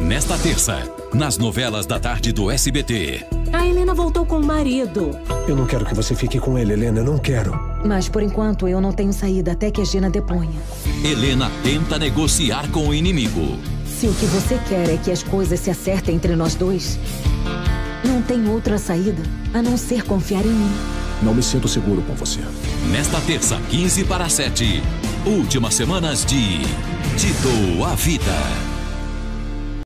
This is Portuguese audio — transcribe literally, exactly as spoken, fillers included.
Nesta terça, nas novelas da tarde do S B T. A Helena voltou com o marido. Eu não quero que você fique com ele, Helena, eu não quero. Mas por enquanto eu não tenho saída até que a Gina deponha. Helena tenta negociar com o inimigo. Se o que você quer é que as coisas se acertem entre nós dois, não tem outra saída a não ser confiar em mim. Não me sinto seguro com você. Nesta terça, quinze para sete, últimas semanas de Tito a Vida.